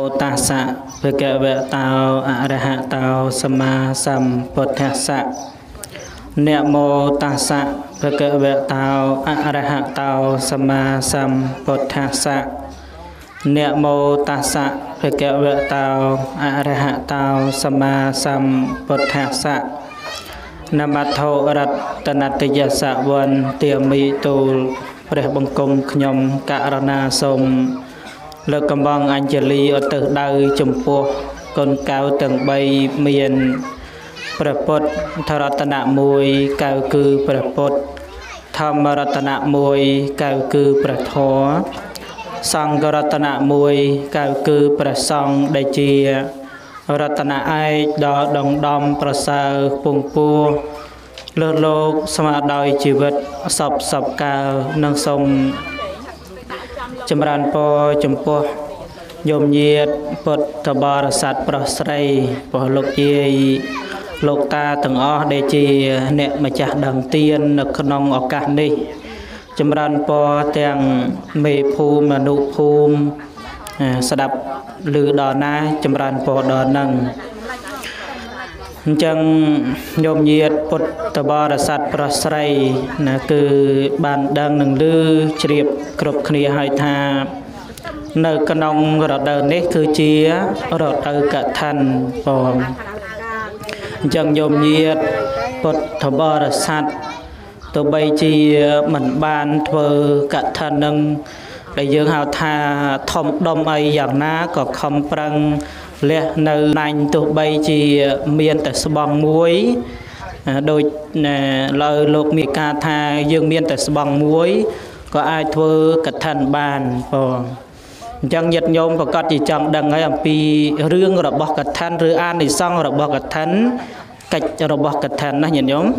ตัสสะภะคะวะโตอะระหะโตสัมมาสัมพุทธัสสะนะโมตัสสะภะคะวะโตอะระหะโตสัมมาสัมพุทธัสสะนะโมตัสสะภะคะวะโตอะระหะโตสัมมาสัมพุทธัสสะนะมัทโธรัตนตยสะวันเตียมิตูลព្រះបង្គំខ្ញុំករណាសូមលើកកំបងអញ្ជលីឧទ្ទិសដៅចំពោះកូនកៅទាំង3មានព្រះពុទ្ធរតនៈ1កៅគឺព្រះពុទ្ធធម្មរតនៈ1កៅគឺព្រះធម៌សង្ឃរតនៈ1កៅគឺព្រះសង្ឃដែលជារតនៈឯកដ៏ដងដំប្រសើរពងពោះលើលោកស្មើដោយជីវិតសពកាលនឹងសូមចម្រើនពរចំពោះញោមញាតិពុទ្ធបរិស័ទប្រុសស្រីព្រះលោកយាយលោកតាទាំងអស់ដែលជាអ្នកម្ចាស់ដើមទាននៅក្នុងឱកាសនេះចម្រើនពរទាំងមេភូមិអនុភូមិស្ដាប់ឮដល់ណាចម្រើនពរដល់នឹងអញ្ចឹងញោមញាតិពុទ្ធបរិស័ទប្រុសស្រីណាគឺបានដឹងនឹងឮជ្រាបគ្រប់គ្នាហើយថានៅក្នុងរដូវនេះគឺជារដូវកឋិនបងអញ្ចឹងញោមញាតិពុទ្ធបរិស័ទទោះបីជាមិនបានធ្វើកឋិននឹងដែលយើងហៅថាធំដុំអីយ៉ាងណាក៏ខំប្រឹងលះនៅណាញ់ទោះបីជាមានតែស្បង់មួយដូចលើលោកមានការថាយើងមានតែស្បង់មួយក៏អាចធ្វើកឋិនបានបងអញ្ចឹងញាតិញោមប្រកាសជាចង់ដឹងហើយអំពីរឿងរបស់កឋិនឬអានិសង្ឃរបស់កឋិនកិច្ចរបស់កឋិនណាញាតិញោម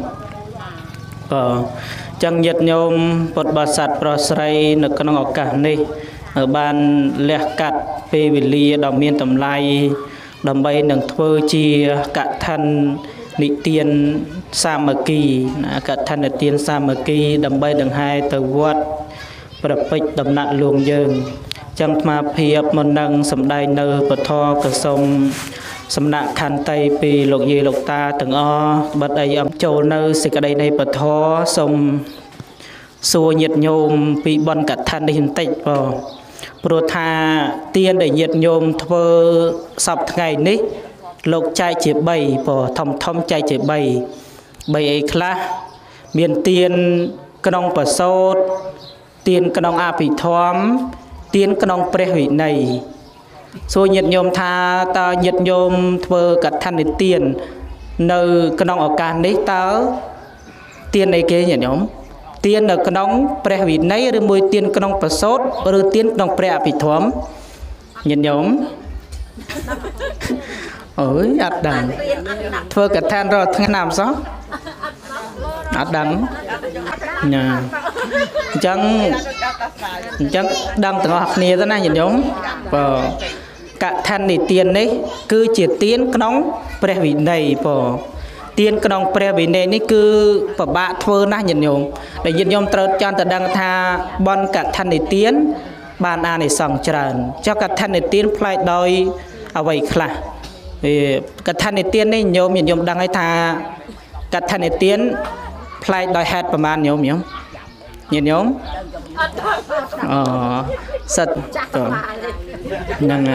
ចឹងញាតិញោមពុទ្ធបរិស័ទប្រុសស្រីនៅក្នុងឱកាសនេះបានលះកាត់ពេលវេលាដ៏មានតម្លៃដើម្បីនឹងធ្វើជាកឋិននិទានសាមគ្គីកឋិននិទានសាមគ្គីដើម្បីដង្ហែទៅវត្តប្រពេចដំណាក់លួងយើងចឹងអាត្មាភាពមុននឹងសម្ដែងនៅពធកសុំសំណាក់ខន្តីពីលោកយាយលោកតាទាំងអស់បិទអីអំចូលនៅសេចក្តីនៃពធសូមសួរញាតិញោមពីបុណ្យកឋិននេះបន្តិចបងព្រោះថាទានដែលញាតិញោមធ្វើសពថ្ងៃនេះលោកចែកជា3បងធំចែកជា3អីខ្លះមានទានក្នុងប្រសូតទានក្នុងអភិធម្មទានក្នុងព្រះវិន័យសួរញាតិញោមថាតើញាតិញោមធ្វើកឋិននិទាននៅក្នុងឱកាសនេះតើទានអីគេញាតិញោមទាននៅក្នុងព្រះវិន័យឬមួយទានក្នុងប្រសូតឬទានក្នុងព្រះអភិធម្មញាតិញោមអើយអត់ដឹងធ្វើកឋិនរាល់ថ្ងៃណាមិនសោះអត់ដឹងណាអញ្ចឹងដឹងទាំងអស់គ្នាទៅណាញាតិញោមបើកឋិននិទាននេះគឺជាទានក្នុងព្រះវិន័យបងទានក្នុងព្រះវិន័យនេះគឺពិបាកធ្វើណាស់ញាតិញោមដែលញាតិញោមត្រូវចាំតែដឹងថាបុណ្យកឋិននិទានបានអានិសង្សច្រើនចុះកឋិននិទានផ្លែកដោយអ្វីខ្លះកឋិននិទាននេះញាតិញោមដឹងហើយថាកឋិននិទានផ្លែកដោយហេតុប្រមាណញាតិញោមអូសិតហ្នឹងហើ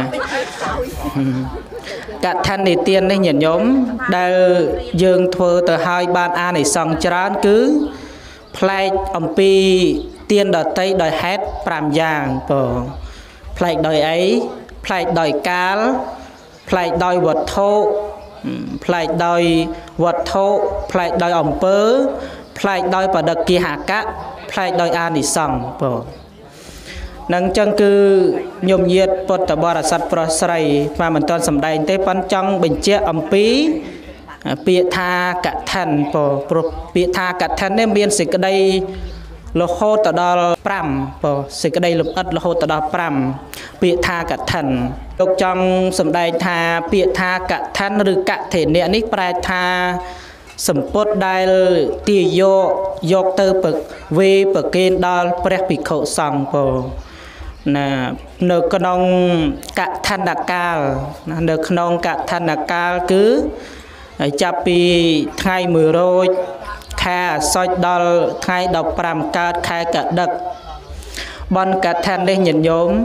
យកឋិននិទាននេះញាតិញោមដែលយើងធ្វើទៅឲ្យបានអានិសង្សច្រើនគឺផ្លែកអំពីទានដតីដោយហេតុ5យ៉ាងបងផ្លែកដោយអីផ្លែកដោយកាលផ្លែកដោយវត្ថុផ្លែកដោយវត្ថុផ្លែកដោយអំពើផ្លែកដោយបដិគិហកៈផ្លែកដោយអានិសង្សបងនឹងចឹងគឺញោមញាតិពុទ្ធបរិស័ទប្រុសស្រីmàមិនទាន់សម្ដែងទេប៉ុន្តែចង់បញ្ជាក់អំពីពាក្យថាកឋិនព្រោះពាក្យថាកឋិននេះមានសេចក្តីរហូតដល់5សេចក្តីលម្អិតរហូតដល់5ពាក្យថាកឋិនលោកចង់សម្ដែងថាពាក្យថាកឋិនឬកថេនៈនេះប្រែថាសម្ពុតដែលទាយកទៅវេប្រគេនដល់ព្រះភិក្ខុសង្ឃ là nơi con cả thanh đặc cao nơi con cả thanh đặc cao cứ chắp pi ngày mười rồi kha soi đo ngày đọc pram cao khai cả đất bon cả thanh đây nhận nhóm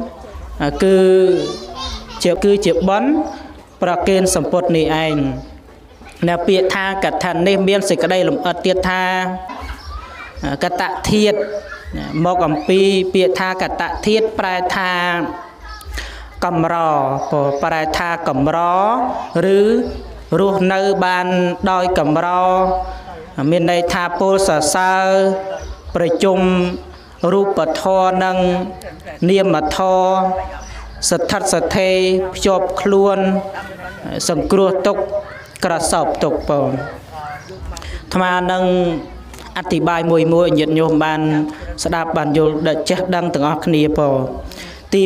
cứ chịu bónประเคนសម្ពុតនេះឯងនៅពាក្យថាកថានេះមានសេចក្តីលម្អិតទៀតថាកតធាតុមកអំពីពាក្យថាកតធាតុប្រែថាកម្រប្រែថាកម្រឬរស់នៅបានដោយកម្រមានន័យថាពលសរសើរប្រជុំរូបធម៌និងនាមធម៌ស្ថិតស្ថេរភ្ជាប់ខ្លួនសង្គ្រោះទុកក្រសោបទុកបងអាត្មានឹងអธิบายមួយញាតិញោមបានស្ដាប់បានយល់ដល់ចេះដឹងទាំងអស់គ្នាបងទី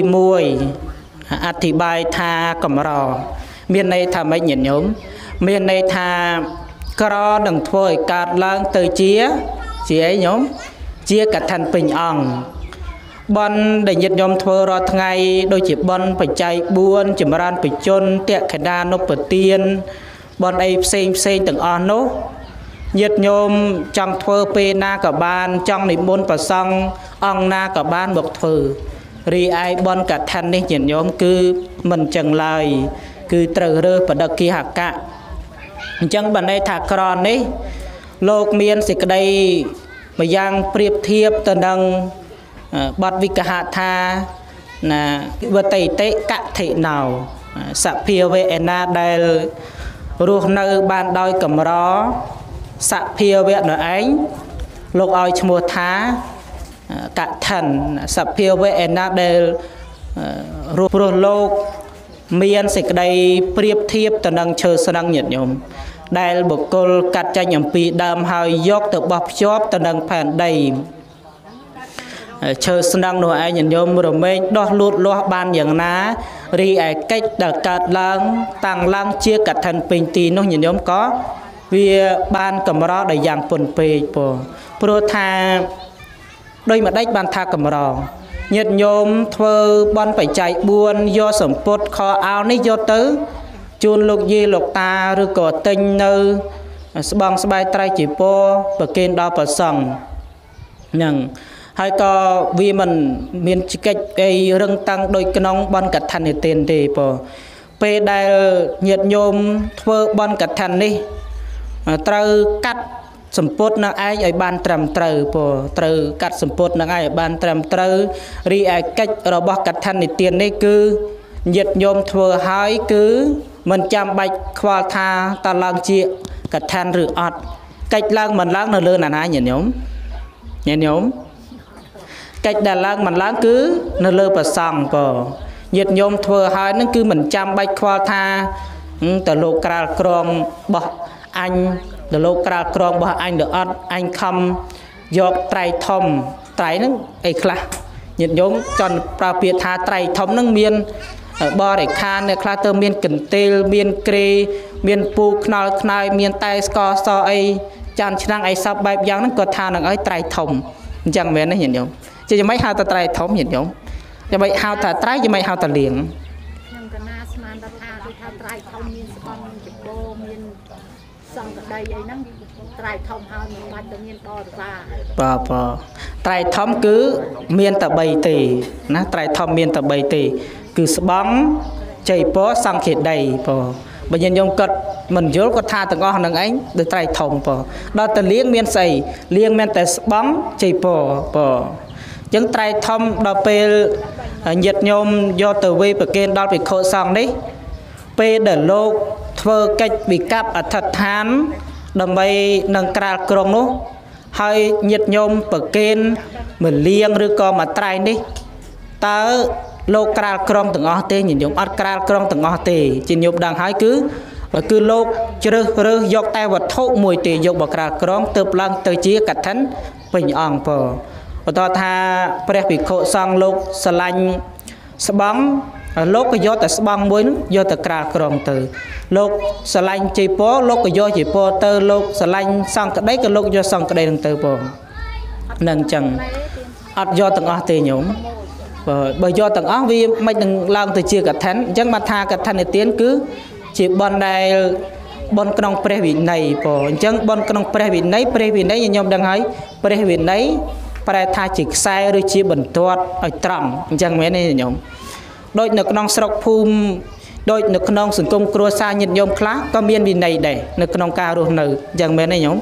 1អธิบายថាកម្រមានន័យថាម៉េចញាតិញោមមានន័យថាក្រនឹងធ្វើឲ្យកើតឡើងទៅជាអីញោមជាកថាពេញអង្គបន់ដែលញាតិញោមធ្វើរាល់ថ្ងៃដូចជាបន់បច្ច័យ4ចម្រើនបជនតក្កដានុពទានបន់អីផ្សេងទាំងអស់នោះញាតិញោមចង់ធ្វើពេលណាក៏បានចង់និមន្តប្រសង់អង្គណាក៏បានមកធ្វើរីឯបន់កថានេះញាតិញោមគឺមិនចឹងឡើយគឺត្រូវរើសបដិគិហកៈអញ្ចឹងបានន័យថាក្រនេះលោកមានសេចក្តីម្យ៉ាងប្រៀបធៀបទៅនឹងបទវិកហថាណាវតិតិកថិណោសភាវៈឯណាដែលរស់នៅបានដោយកម្រសភាវៈនោះឯងលោកឲ្យឈ្មោះថាកថាសភាវៈឯណាដែលរស់លោកមានសេចក្តីប្រៀបធៀបទៅនឹងឈើស្នឹងញាតិញោមដែលបុគ្គលកាត់ចេញអំពីដើមហើយយកទៅបោះភ្ជាប់ទៅនឹងផែនដីឈើស្នឹងនោះឯងញាតិញោមរមែងដោះលូតលាស់បានយ៉ាងណារីឯកិច្ចដែលកើតឡើងតាំងឡើងជាកថាពេញទីនោះញាតិញោមក៏វាបានកម្រដោយយ៉ាងពុនពេកព្រោះថាដោយម្ដេចបានថាកម្រញាតិញោមធ្វើបន់បច្ច័យ4យកសម្ពុតខោអាវនេះយកទៅជូនលោកយាយលោកតាឬក៏ទិញនៅស្បង់ស្បែកត្រៃជាពរប្រគេនដល់ព្រះសង្ឃហ្នឹងហើយក៏វាមិនមានកិច្ចអីរឹងតាំងដោយក្នុងបនកថានិទានទេពេលដែលញាតិញោមធ្វើបនកថានេះត្រូវកាត់សម្ពុតនឹងឯងឲ្យបានត្រឹមត្រូវត្រូវកាត់សម្ពុតនឹងឯងឲ្យបានត្រឹមត្រូវរីឯកិច្ចរបស់កថានិទាននេះគឺញាតិញោមធ្វើហើយគឺមិនចាំបាច់ខ្វល់ថាតើឡើងជាកថាឬអត់កិច្ចឡើងមិនឡើងនៅលើណាញាតិញោមកិច្ចដែលឡើងមិនឡើងគឺនៅលើព្រះសង្ឃញាតិញោមធ្វើហើយនឹងគឺមិនចាំបាច់ខ្វល់ថាតើលោកក្រាលក្រងបោះអញទៅលោកក្រាលក្រងរបស់អញទៅអត់អញខំយកត្រៃធំត្រៃហ្នឹងអីខ្លះញាតិញោមចង់ប្រើពាក្យថាត្រៃធំហ្នឹងមានបរិខានអ្នកខ្លះទៅមានកន្ទេលមានក្រេមានពូខ្នល់ខ្នើយមានតែស្ករសអីចានឆ្នាំងអីសពបែបយ៉ាងហ្នឹងគាត់ថានឹងឲ្យត្រៃធំអញ្ចឹងមែនទេញាតិញោមជាយ៉ាងម៉េចហៅថាត្រៃធំញាតិញោមយ៉ាងម៉េចហៅថាត្រៃយ៉ាងម៉េចហៅថាលៀងខ្ញុំកណាស្មានថាដូចថាត្រៃធំមានស្បង់ចបោមានសង្កដីអីហ្នឹងត្រៃធំហើយមិនបាច់ទៅមានបរិសាត្រៃធំគឺមានតែ3ទេណាត្រៃធំមានតែ3ទេគឺស្បង់ចៃពរសង្ឃេដីបើញាតិញោមគាត់មិនយល់គាត់ថាទាំងអស់ហ្នឹងឯងដូចត្រៃធំដល់តែលៀងមានស្អីលៀងមានតែស្បង់ចៃពរអញ្ចឹងត្រៃធំដល់ពេលញាតិញោមយកទៅវេប្រគេនដល់ភិក្ខុសង្ឃនេះពេលដែលលោកធ្វើកិច្ចវិកັບអធិដ្ឋានដើម្បីនឹងក្រាលក្រុងនោះហើយញាតិញោមប្រគេនមួយលៀងឬក៏មួយត្រៃនេះតើលោកក្រាលក្រុងទាំងអស់ទេញាតិញោមអត់ក្រាលក្រុងទាំងអស់ទេជាញោមដឹងហើយគឺលោកជ្រើសរើសយកតែវត្ថុមួយទេយកមកក្រាលក្រុងទើបឡើងទៅជាកឋិនពេញអង្គបន្តថាព្រះភិក្ខុសង្ឃលោកស្រឡាញ់ស្បង់លោកក៏យកតែស្បង់មួយនោះយកទៅក្រាលក្រុងទៅលោកស្រឡាញ់ជ័យពរលោកក៏យកជ័យពរទៅលោកស្រឡាញ់សង្ឃក្តីក៏លោកយកសង្ឃក្តីនឹងទៅនឹងអញ្ចឹងអត់យកទាំងអស់ទេញោម bởi do tầng óc vì mình đừng làm từ chia cả thánh chẳng mà tha cả thánh này tiến cứ chỉ bon đây bon trong pre vị này bỏ chẳng bon trong pre vị này như nhom đang thấy pre vị này pre tha chỉ sai rồi chia bẩn toát ở trầm chẳng mấy này nhom đôi nước non sọc phum đôi nước non sừng công cua sa nhiệt nhom khác có miên vị này để nước non cao rồi nữ chẳng mấy này nhom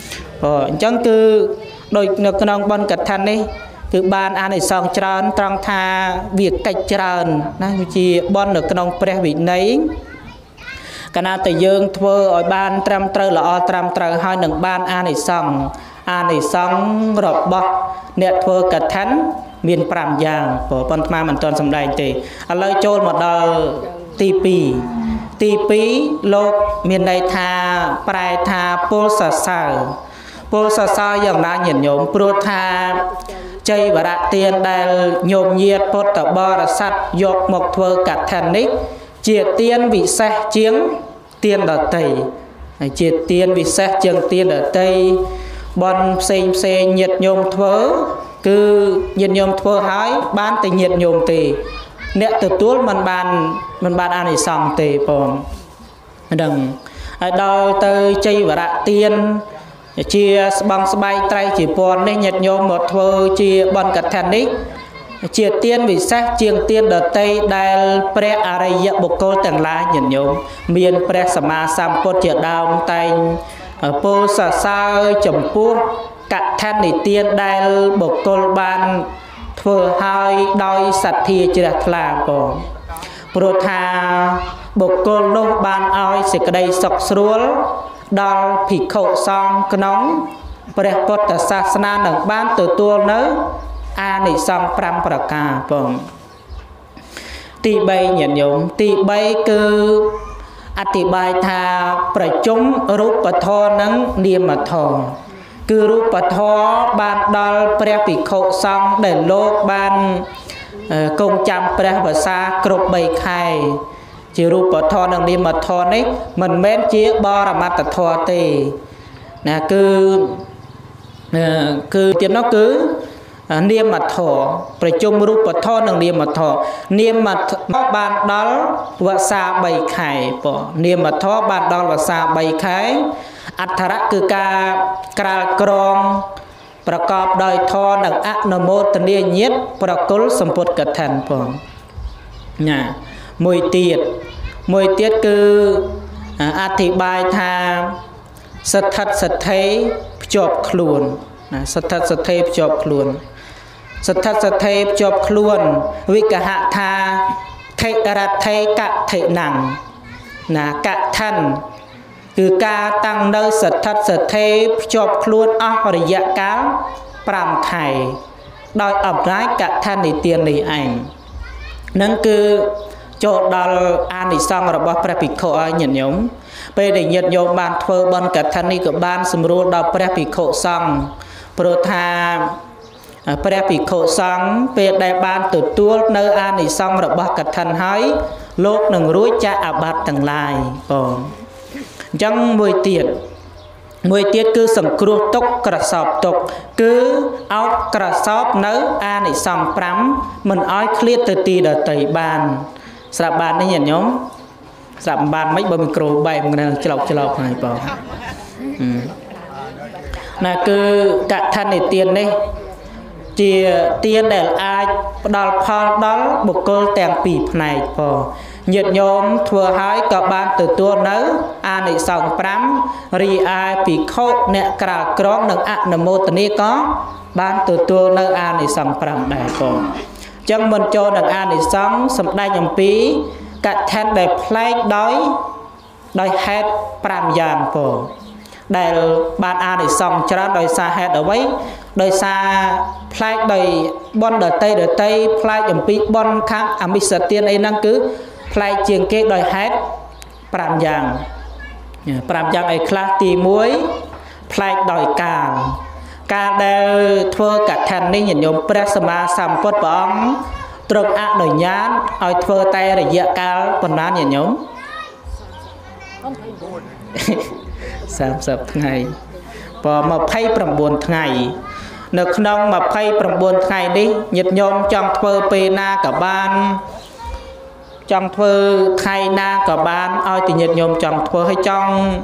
chẳng cứ đôi nước non bon cả thánh nàyคือบ้านอันในซองจรตรองทาเวียกไก่จรนะวิธีบอนในกนองเปรวินี้ขณะแต่ยืงเธออ่อยบ้านตรำเตอละอตรำเตอให้หนึ่งบ้านอันในซองรบบเนี่ยเธอกระทันมีนปรามยางพอปนมามันตอนสำได้ตีอะไรโจรหมดดอตีปีโลกมีนในทาปลายทาปูสะสาวปูสะสาวอย่างนั้นเห็นโยมปลุกทาใจบระเตียนได้โยมเยียดพดบรสัตยกหมกเทอกัดแทนนิกเจียเตียนวิเศษเจียงเตียนดอเตยเจียเตียนวิเศษเจียงเตียนดอเตยบอลเซงเหยียดโยมเทอคือเหยียดโยมเทอหายบ้านแต่เหยียดโยมตีเนี่ยตัวตัวมันบานอันนี้สองตีปอมดังดอเตยใจบระเตียนเชียบังสบายใจจีปอนเนี่ยหยัดโยมหมดเธอเชียบอลกัดแทนนิกเชียเตียนวิเศษเชียงเตียนเดตได้ได้เปรอะไรยะบุกโกต่างลายหยัดโยมเมียนเปรสมาสัมปทเจียดาวไตโปสะซาจมพูกัดแทนนิเตียนได้บุกโกบานเธอหายดอยสัตทีจิตลาปอโปรธาบุกโกโลบานอ้อยสิกได้สกสรวลดอลผิดโคซองกน้องเปรปตศาสนาหนังบ้านตัวเนื้ออานิซองปรำประกาปองตีใบหยันยมตีใบคืออธิบายทาประจุมรูปทอนังเนียมทอคือรูปทอบานดอลเปรผิดโคซองเดินโลกบานกงจำเปรภาษากรบใบไข่จีรูปทอนังเนียมทอนี้มันแม้นเจี๊ยบอรมัตทอตีนะคือเตียนนคือเนียมทอประจุมรูปทอนังเนียมทอเนียมทอบานดอลวาซาใบไข่ปอเนียมทอบานดอลวาซาใบไข่อัฐระคือการกระกรองประกอบโดยทอนังอะนโมตเนียยิดประกุลสมปทกระแทนปอเนี่ยมวยเตียดคืออธิบายทางสัทธัตสัทเทจบคลุนสัทธัตสัทเทจบคลุนสัทธัตสัทเทจบคลุนวิกหะทาเทระเทกะเทนังกะท่านคือการตั้งเดินสัทธัตสัทเทจบคลุนอริยะกาลปรามไข่โดยอำนาจกะท่านในเตียนในเองนั่นคือโจดอลอานิสังระบบพระภิกขุหยันยมไปได้หยันยมบานเทอบนกัดทันนี้กับบานสมรู้ดาวพระภิกขุสังโปรธาพระภิกขุสังไปได้บานตัวตัวเนื้ออานิสังระบบกัดทันให้โลกหนึ่งรู้จะอาบัตต่างลายปองยังมวยเตียดคือสังครุตกกระสอบตกคือเอากระสอบเนื้ออานิสังพรำมันอ้อยเคลียดตีเดตบานสระบานนี่เห็นยมสระบานไม่บ่มีโกรใบมันจะหลอกให้ปอนั่นคือกะท่านในเตียนนี่เจียเตียนเดลอาดอลพอดอลบุกโกลแต่งปีบในปอเหยียดโยมทัวหายกับบานตัวเนื้ออาในสองพรำรีไอปีโคเนี่ยกระกรองหนึ่งอะนโมตนี้ก็บานตัวเนื้ออาในสองพรำได้ปอจังมันโจนังอานิสงส์สำได้ยังปีกะแทนได้เพลงโดยเฮดปรามยานปอได้บานอานิสงส์จะโดยซาเฮดเอาไว้โดยซาเพลงโดยบอลเดอเตเพลงยังปีบอลข้างอมิสเตียนไอ้นั่นคือเพลงเจียงเกโดยเฮดปรามยานไอ้คลาตีมวยเพลงโดยการได้ทั่วกัดแทนนี่เห็นโยมพระสมาสัมพุทธองตรงอะหน่วยญาณเอาทั่วไตระยะกาลปนนั้นเห็นโยม30 ថ្ងៃพอมาไพ่ประบวนថ្ងៃ Nước nông mà phay bằng buồn ngày đi nhiệt nhôm trong thơ pê na cả ban trong thơ ngày na cả ban ôi thì nhiệt nhôm trong thơ hay trong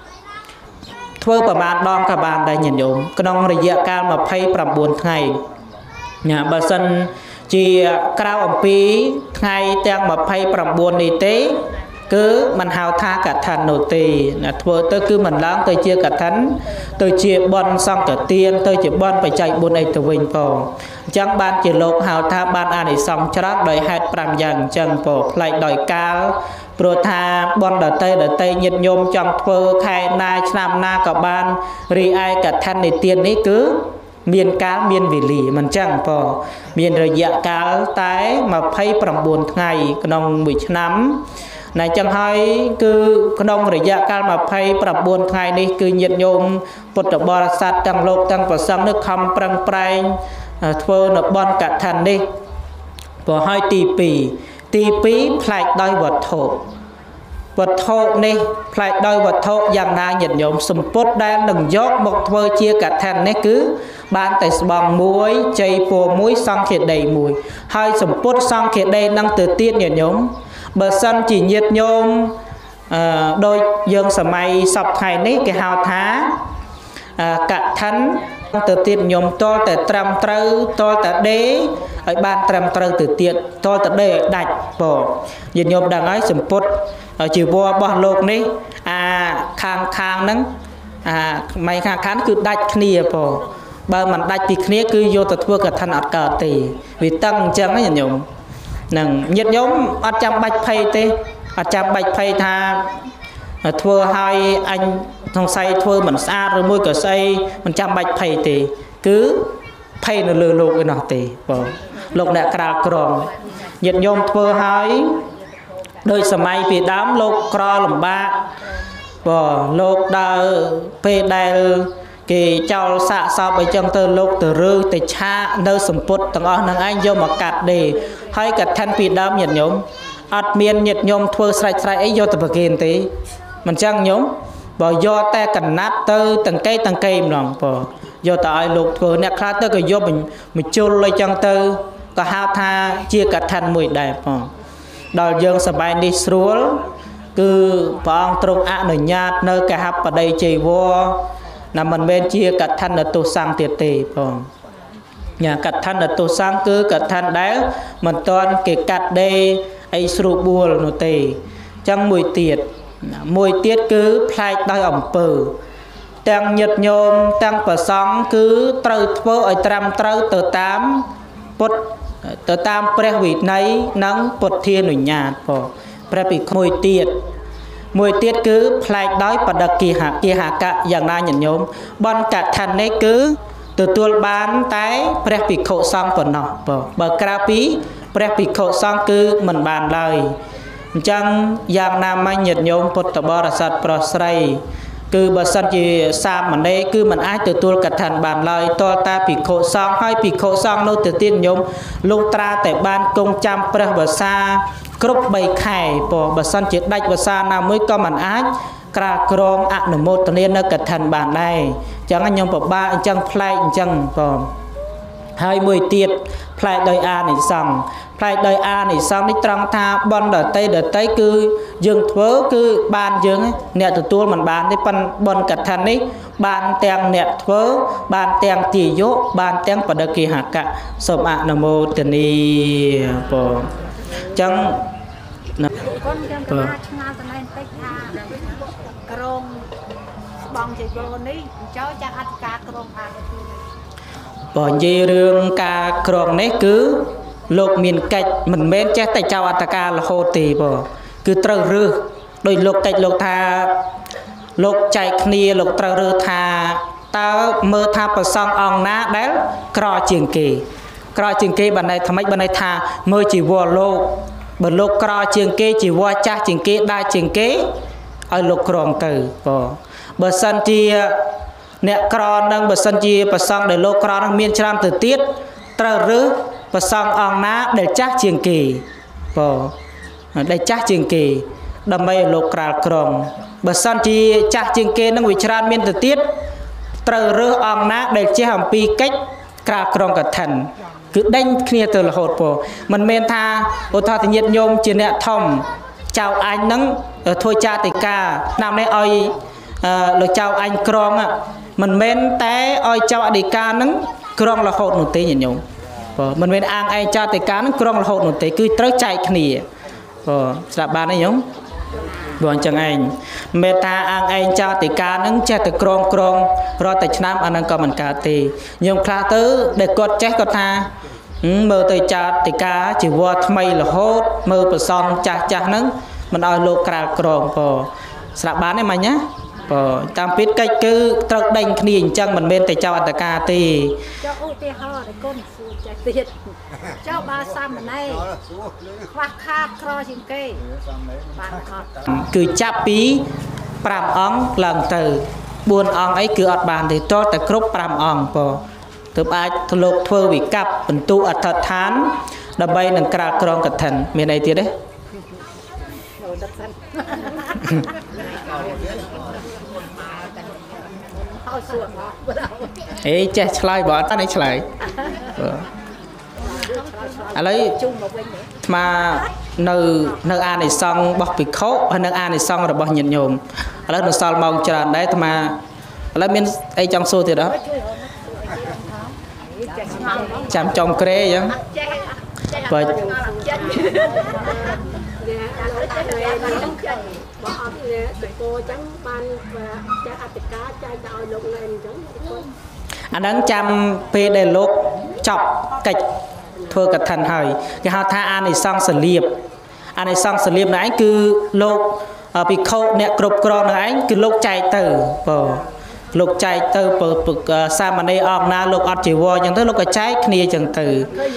thơ bà bạn đong cả ban đây nhiệt nhôm cái nông là dạ cao mà phay bằng buồn ngày nhà bà sân chỉ cao ổng phí ngày đang mà phay bằng buồn y tế cứ mình hào tha cả thành nổi tì thua tôi cứ mình lắng tôi chia cả thánh tôi chia bon xong cả tiên tôi chỉ bon phải chạy buôn ấy từ vinh phò chẳng ban chỉ lục hào tha ban an để xong cho đó đòi hạt pram dần chân phò lại đòi cao pro tha bon đợt tây nhiệt nhôm trong thua khai na nam na cả ban ri ai cả thành để tiên ấy cứ miền cá miền vị lì mình chẳng phò miền rồi dạ cá tái mà phay bằng buồn ngày nông 10 năm này chẳng hỏi cứ nông rồi dạ cao mà phay bằng buồn ngày đi cứ nhiệt nhôm bột đập bò sạt tăng lục tăng vào sang nước khăm prang prang thưa nó bon cả thành đi và hai tì pí phải đôi vật thô này phải đôi vật thô dạng na nhiệt nhôm sum bột đang đừng dốt một thưa chia cả thành này cứ ban tại bằng muối chay phô muối xong khi đầy mùi hai sum bột xong khi đây năng từ tiên nhiệt nhôm bờ sân chỉ nhiệt nhôm đôi dương sờ may sọc thầy nấy cái hào thá cả thánh từ tiên nhôm to tại trăm trâu to tại đế ở ban trăm trâu từ tiên to tại đế đạch bỏ nhiệt nhôm đang ấy sum bột chỉ vô bỏ lột nấy khang nắng mày khang cứ đạch kia bỏ bà mình đạch thì kia cứ vô tập thua cả thanh ạt cờ tì vì tăng chân ấy nhôm nâng nhiệt nhóm ở trong bạch phay tê ở trong bạch phay tha thua hai anh thằng say thua mình xa rồi môi cờ say mình trong bạch phay tê cứ phay nó lừa lộn cái nào tê lộn đã cào còng nhiệt nhóm thua hai đôi sầm mai vì đám lộn cò làm ba lộn đờ phê đờ cái cháu xạ sao bởi trong tờ lục tờ rư tờ cha nơi sầm bột tầng ớt nâng anh vô mà cạt để hay cạt thanh phí đám nhiệt nhóm ớt miên nhiệt nhóm thua sạch ấy vô tờ bà kênh tí mình chăng nhóm bỏ do ta cần nát tơ tầng cây lòng bỏ do ta ai lục thua nè khá tơ cái vô mình chôn lên trong tơ có hao tha chia cạt thanh mùi đẹp đòi dương sầm bài đi xuống cứ phong trung ạ nổi nhạt nơi cả hấp ở đây chì vô nằm mình bên chia cắt thanh ở tô sang tiệt tề nhà cắt thanh ở tô sang cứ cắt thanh đá mình toàn cái cắt đây ấy sưu bùa nó tề trong mùi tiệt cứ phải đôi ẩm bự tăng nhiệt nhôm tăng và sóng cứ trâu vô ở trăm trâu từ tam pre vị này nắng bột thiên ở nhà pre vị mùi tiết cứ phải đói và đặc kỳ hạ cả dạng na nhận nhóm bọn cả thành này cứ từ tuôn bán tái pre vị khổ xong phần nọ bờ cà phí pre vị khổ xong cứ mình bàn lời chẳng dạng nam anh nhận nhóm bột tập bò sạt pro sray cứ bờ sân chỉ xa mình đây cứ mình ai từ tuôn cả thành bàn lời to ta bị khổ xong hay bị khổ xong nô từ tiên nhóm lúc tra tại ban công trăm pre bờ xa cướp bay khai bỏ bờ sân chết đạch bờ xa nào mới có màn ác cả krong ạ nửa một tuần nó cật thành bản này chẳng anh nhom bỏ ba chẳng play chẳng bỏ 20 tiết play đời a này xong play đời a này xong đi trong tha bon đợt tây cứ dương thớ cứ ban dương nè từ tua mình ban đi pan bon cật thành ấy ban teng nè thớ ban teng tì dỗ ban teng và đặc kỳ hạ cả sớm ạ nửa một tuần đi bỏ chẳng con trong tờ na chăng tờ này tách hà krong bong chạy vô ní cháu chắc ăn cá krong ăn bỏ dây rương cá krong này cứ lục miền cách mình bên chết tại cháu ăn cá là hồ tì bỏ cứ trâu rư đôi lục cách lục tha lục chạy khnia lục trâu rư tha ta mơ tha bờ sông ong ná đéo cò chiền kỳ bên này thằng mấy bên này tha mơ chỉ vô lô bờ lục cò chiền kỳ chỉ vô cha chiền kỳ đa chiền kỳ ở lục krong từ bờ sân chia nè cò đang bờ sân chia bờ sông để lục cò đang miên trăm từ tiết trâu rư bờ sông ong ná để chắc chiền kỳ để chắc chiền kỳ đầm bay lục krong bờ sân chia chắc chiền kỳ đang bị trăm miên từ tiết trâu rư ong ná để che hàm pi cách ក្រៅក្រងកថាគឺដេញគ្នាទៅរហូតពោមិនមែនថាឧទាហរណ៍ទៅញាតិញោមជាអ្នកធំចៅអញនឹងធ្វើចាតិកាឆ្នាំនេះឲ្យលោកចៅអញក្រងមិនមែនតែឲ្យចៅអធិការនឹងក្រងរហូតនោះទេញាតិញោមមិនមែនអាងឯងចាតិកានឹងក្រងរហូតនោះទេគឺត្រូវចែកគ្នាស្ដាប់បានទេញោមបើអញ្ចឹងឯងមេត្តាអាងឯងចាតិកានឹងចេះតែក្រងរាល់តែឆ្នាំអានឹងក៏មិនកើតទេញោមខ្លះទៅដែលគាត់ចេះគាត់ថាមើលទៅចាតិកាជីវរថ្មីរហូតមើលប្រសងចាស់ហ្នឹងមិនឲ្យលោកក្រាលក្រងស្ដាប់បានទេមិញណាតាមពិតកិច្ចគឺត្រូវដេញគ្នាអញ្ចឹងមិនមែនតែចៅអត្តការទេចុះឧទាហរណ៍ដែលកូនសួរចេះទៀតចុះបើសាមណេរខ្វះខាតក្រជាងគេបានអត់គឺចាប់ពី5អង្គឡើងទៅ4អង្គអីគឺអត់បានទេតតែគ្រប់5អង្គទើបអាចធ្លោកធ្វើវិកັບបន្ទុអធិដ្ឋានដើម្បីនឹងក្រាលក្រងកឋិនមានអីទៀតទេអេចេះឆ្លើយបើអត់តានេះឆ្លើយឥឡូវអាត្មានៅអានិសង្ឃរបស់ភិក្ខុហើយនៅអានិសង្ឃរបស់ញាតិញោមឥឡូវនៅសល់ម៉ោងច្រើនដែរអាត្មាឥឡូវមានអីចង់សួរទៀតអត់ចាំចំក្រេអញ្ចឹងបើអត់ទៅពោចឹងបានចាស់អធិការចែកទៅឲ្យលោកណែនអញ្ចឹងអាហ្នឹងចាំពេលដែលលោកចប់កិច្ចធ្វើកឋិនហើយគេហៅថាអានិសង្ឃសលៀបអានិសង្ឃសលៀបហ្នឹងឯងគឺលោកភិក្ខុអ្នកគ្រប់គ្រងហ្នឹងឯងគឺលោកចែកទៅលោកចែកទៅសាមណេរអង្គណាលោកអត់ជីវរអញ្ចឹងទៅលោកក៏ចែកគ្នាអញ្ចឹងទៅ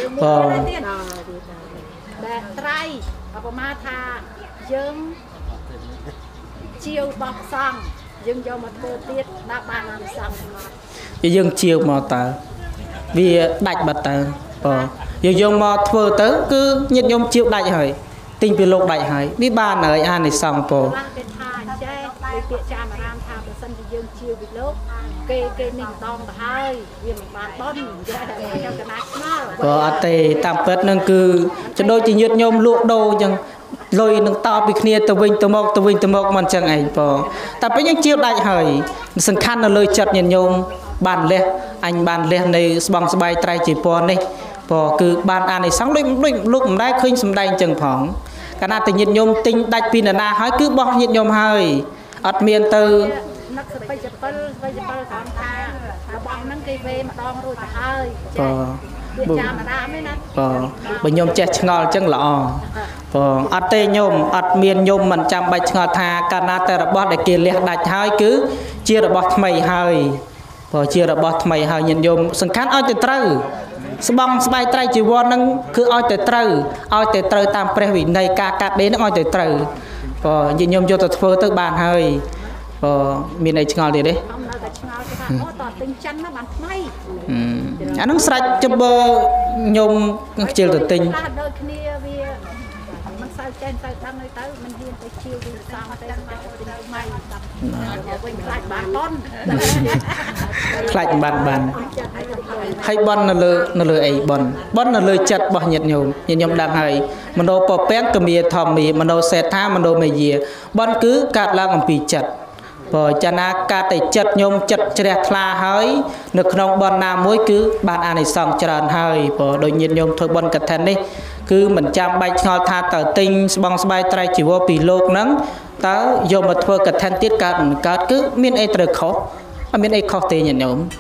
ដែលត្រៃប្រមាថាយើងជាវបោះសង្ឃយើងយកមកធ្វើទៀតដាក់បានអានិសង្ឃពីយើងជាវមកតើវាដាច់បាត់តើយើងមកធ្វើទៅគឺញាតិញោមជាវដាច់ហើយទិញពីលោកដាច់ហើយវាបានហើយអានិសង្ឃគេថាចេះពាក្យចាមអារាមថាបើសិនជាយើងជាវពីលោកគេនេះម្ដងទៅហើយវាមិនបានបន់ចេះតែខ្ញុំកណាឆ្ងល់អត់ទេតាមពិតហ្នឹងគឺចដូចជាញាតិញោមលក់ដូរអញ្ចឹងលុយនឹងតពីគ្នាទៅវិញទៅមកមិនចឹងឯងតែពេលយើងជាវដាច់ហើយសំខាន់នៅលើចិត្តញាតិញោមបានលះអញបានលះនៃស្បង់ស្បាយត្រៃជាពណ៌នេះគឺបានអានិសង្ឃដូចលោកមិនដែលឃើញសំដែងចឹងផងកាលណាតែញាតិញោមទិញដាច់ពីនរណាហើយគឺបោះញាតិញោមហើយអត់មានទៅនឹកសបិ7តាមថារបស់ហ្នឹងគេវេម្ដងរួចទៅហើយចាំអារាមទេណាបើញោមចេះឆ្ងល់ចឹងល្អអត់ទេញោមអត់មានញោមមិនចាំបាច់ឆ្ងល់ថាកាលណាតែរបស់ដែលគេលះដាច់ហើយគឺជារបស់ថ្មីហើយជារបស់ថ្មីហើយញាតិញោមសំខាន់ឲ្យទៅត្រូវស្បង់ស្បែកត្រៃជីវរហ្នឹងគឺឲ្យទៅត្រូវតាមព្រះវិន័យការកាត់ដេរហ្នឹងឲ្យទៅត្រូវញាតិញោមយកទៅធ្វើទៅបានហើយមានអីឆ្ងល់ទៀតទេខ្ញុំនៅតែឆ្ងល់គេថាអូតទិញចិនណាបានថ្មីអាហ្នឹងស្រេចចំបើញោមខ្ជិលទៅទិញខ្លះដូចគ្នាវាមិនសូវចេះទៅដឹងទៅមិនហ៊ានទៅជាវវាសងទៅទៅថ្មីវិញខ្លាចបានបនខ្លាចបានហើយបននៅលើអីបននៅលើចិត្តរបស់ញាតិញោមដឹងហើយមโนពពាំងកមាធម្មីមโนសេដ្ឋាមโนមេយាបនគឺកើតឡើងអំពីចិត្តចាណាកាតែចិត្តញោមចិត្តជ្រះថ្លាហើយនៅក្នុងបនណាមួយគឺបានអានិសង្ឃច្រើនហើយដោយញាតិញោមធ្វើបនកឋិននេះគឺមិនចាំបាច់ឆ្ងល់ថាតើទិញស្បង់ស្បែកត្រៃជីវរពីលោកហ្នឹងតើយកមកធ្វើកឋិនទៀតកើតមិនកើតគឺមានអីត្រូវខុសអត់មានអីខុសទេញាតិញោម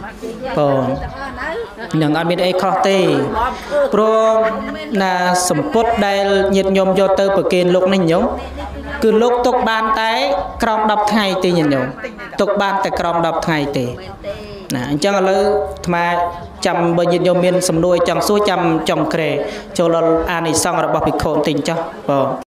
នឹងអត់មានអីខុសទេព្រោះណាសម្ពុតដែលញាតិញោមយកទៅប្រគេនលោកនេះញោមគឺលោកទុកបានតែក្រោម10ថ្ងៃទេញាតិញោមទុកបានតែក្រោម10ថ្ងៃទេណាអញ្ចឹងឥឡូវអាត្មាចាំបើញាតិញោមមានសំណួរចង់សួរចាំចុងក្រែចូលដល់អានិសង្ឃរបស់ភិក្ខុបន្តិចចុះ